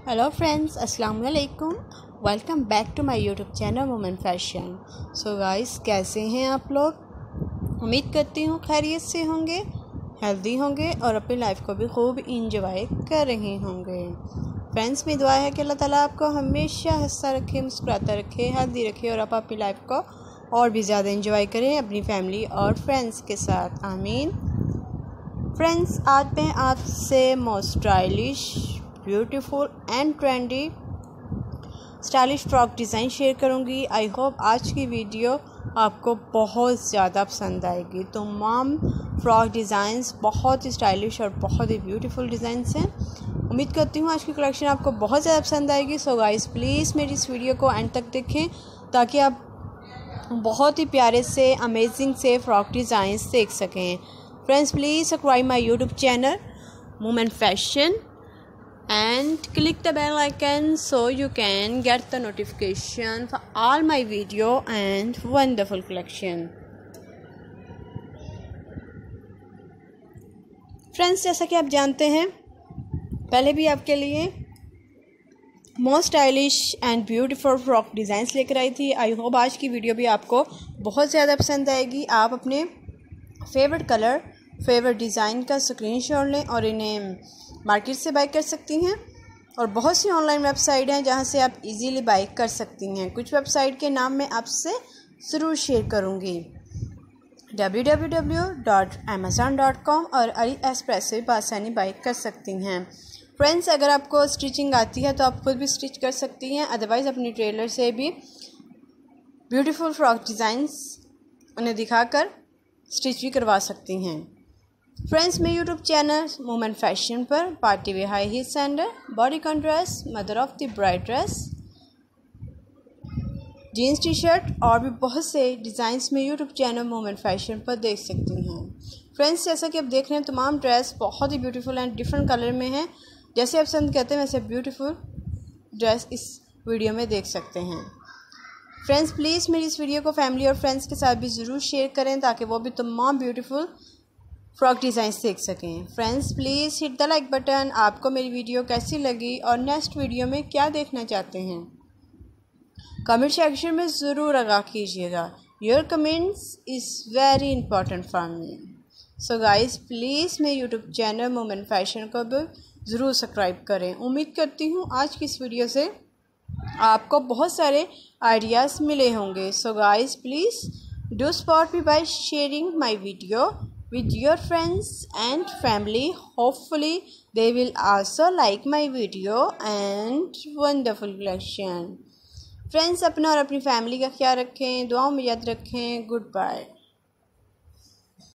Hello friends, अस्सलाम वालेकुम। Welcome back to my YouTube channel women fashion. So guys, कैसे हैं आप लोग? उम्मीद करती हूँ खैरियत से होंगे, हेल्दी होंगे और अपनी लाइफ को भी खूब इंजॉय कर रहे होंगे। फ्रेंड्स, मेरी दुआ है कि अल्लाह ताला आपको हमेशा हंसता रखे, मुस्कुराता रखे, हेल्दी रखे और आप अपनी लाइफ को और भी ज़्यादा इंजॉय करें अपनी फैमिली और फ्रेंड्स के साथ। आमीन। फ्रेंड्स, आज मैं आपसे most stylish, beautiful and trendy stylish frock design share करूंगी। आई होप आज की वीडियो आपको बहुत ज़्यादा पसंद आएगी। तमाम फ्रॉक डिज़ाइंस बहुत ही स्टाइलिश और बहुत ही ब्यूटीफुल डिज़ाइंस हैं। उम्मीद करती हूँ आज की कलेक्शन आपको बहुत ज़्यादा पसंद आएगी। सो गाइस, प्लीज़ मेरी इस वीडियो को एंड तक देखें ताकि आप बहुत ही प्यारे से अमेजिंग से फ्रॉक डिज़ाइंस देख सकें। Friends, please subscribe my YouTube channel women fashion and click the bell icon so you can get the notification for all my video and wonderful collection. Friends, जैसा कि आप जानते हैं, पहले भी आपके लिए most stylish and beautiful frock designs लेकर आई थी। आई होप आज की वीडियो भी आपको बहुत ज़्यादा पसंद आएगी। आप अपने फेवरेट कलर, फेवरेट डिज़ाइन का स्क्रीनशॉट लें और इन्हें मार्केट से बाई कर सकती हैं। और बहुत सी ऑनलाइन वेबसाइट हैं जहां से आप इजीली बाई कर सकती हैं। कुछ वेबसाइट के नाम मैं आपसे ज़रूर शेयर करूंगी। www.amazon.com और AliExpress से भी आसानी बाई कर सकती हैं। फ्रेंड्स, अगर आपको स्टिचिंग आती है तो आप खुद भी स्टिच कर सकती हैं, अदरवाइज़ अपनी टेलर से भी ब्यूटीफुल फ्रॉक डिज़ाइंस उन्हें दिखाकर स्टिच भी करवा सकती हैं। फ्रेंड्स, मेरे यूट्यूब चैनल वुमेन फैशन पर party wear high heel sandal, bodycon dress, mother of the bride dress, jeans T shirt और भी बहुत से डिज़ाइंस में यूट्यूब चैनल वुमेन फैशन पर देख सकती हैं। फ्रेंड्स, जैसा कि आप देख रहे हैं, तमाम ड्रेस बहुत ही ब्यूटीफुल एंड डिफरेंट कलर में हैं। जैसे आप पसंद करते हैं वैसे ब्यूटीफुल ड्रेस इस वीडियो में देख सकते हैं। फ्रेंड्स, प्लीज़ मेरी इस वीडियो को फैमिली और फ्रेंड्स के साथ भी ज़रूर शेयर करें ताकि वो भी तमाम ब्यूटीफुल फ्रॉक डिज़ाइंस देख सकें। Friends, please hit the like button. आपको मेरी वीडियो कैसी लगी और नेक्स्ट वीडियो में क्या देखना चाहते हैं, कमेंट सेक्शन में ज़रूर आगाह कीजिएगा। Your comments is very important for me. So guys, please मेरे यूट्यूब चैनल वुमेन फैशन को भी ज़रूर सब्सक्राइब करें। उम्मीद करती हूँ आज की इस वीडियो से आपको बहुत सारे आइडियाज़ मिले होंगे। So guys, please do support me by sharing my video with your friends and family. Hopefully they will also like my video and wonderful collection. Friends, अपना और अपनी फैमिली का ख्याल रखें, दुआओं में याद रखें। Good bye.